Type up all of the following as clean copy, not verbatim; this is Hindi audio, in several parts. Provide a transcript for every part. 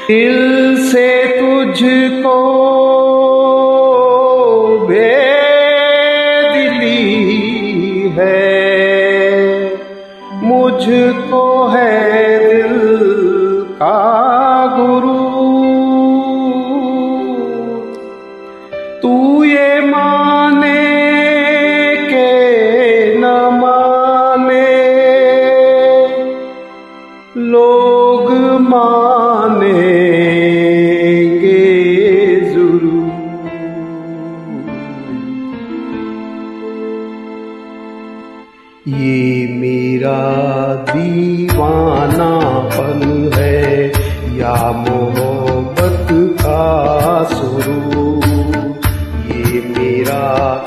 दिल से तुझको बेदिली है, मुझको है दिल का गुरु। तू ये माने के न माने, लोग मानेंगे जरूर। ये मेरा दीवानापन है या मोहब्बत का सुरूर। ये मेरा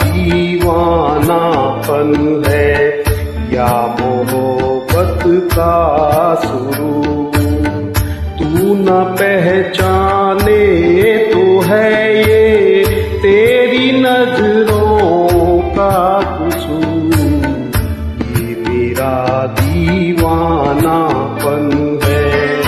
दीवानापन है या मोहब्बत का सुरूर। तू न पहचाने तो है ये तेरी नजरों का कसूर। ये मेरा दीवानापन है।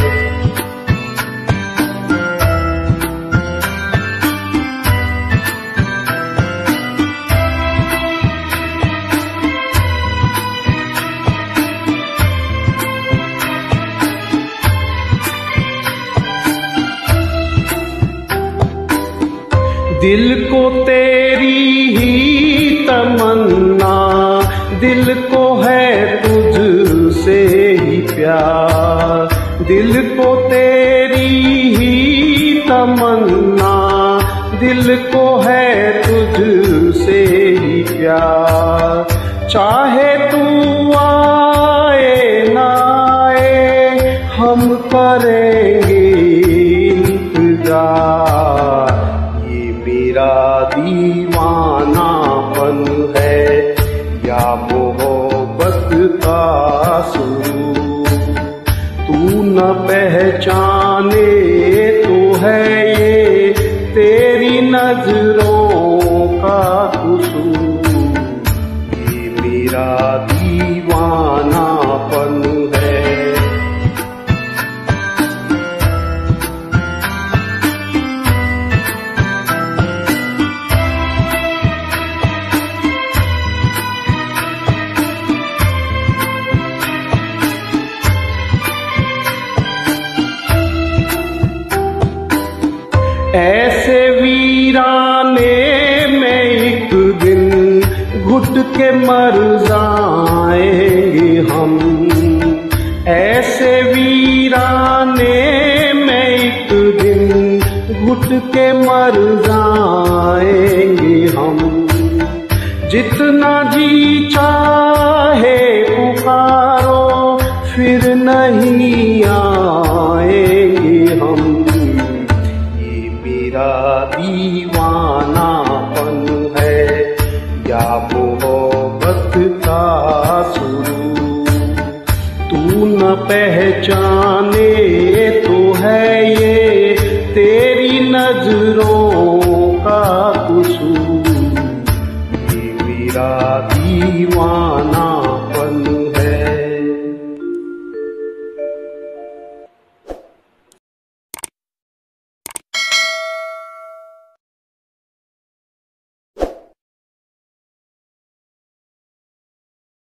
दिल को तेरी ही तमन्ना, दिल को है तुझसे ही प्यार। दिल को तेरी ही तमन्ना, दिल को है तुझसे ही प्यार। चाहे तू आए ना आए, हम करेंगे इंतजार। मेरा दीवानापन है या मोहब्बत का सुरूर। तू न पहचाने तो है ये तेरी नजरों का कसूर। ये मेरा दीवानापन है। ऐसे वीराने में एक दिन घुट के मर जाएंगे हम। ऐसे वीराने में एक दिन घुट के मर जाएंगे हम। जितना जी चाहे पुकारो, फिर नहीं आएंगे हम। मेरा दीवानापन है या मोहब्बत का सुरूर। तू न पहचाने तो है ये तेरी नजरों का कसूर। ये मेरा दीवाना